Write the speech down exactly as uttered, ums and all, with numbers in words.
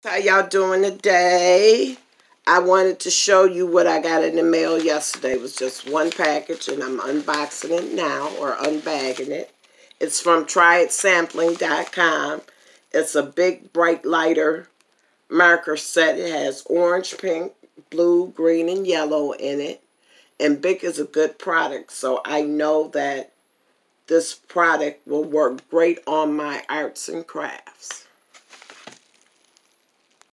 How y'all doing today? I wanted to show you what I got in the mail yesterday. It was just one package, and I'm unboxing it now, or unbagging it. It's from Tryit sampling dot com. It's a big, bright lighter marker set. It has orange, pink, blue, green, and yellow in it. And Bic is a good product, so I know that this product will work great on my arts and crafts.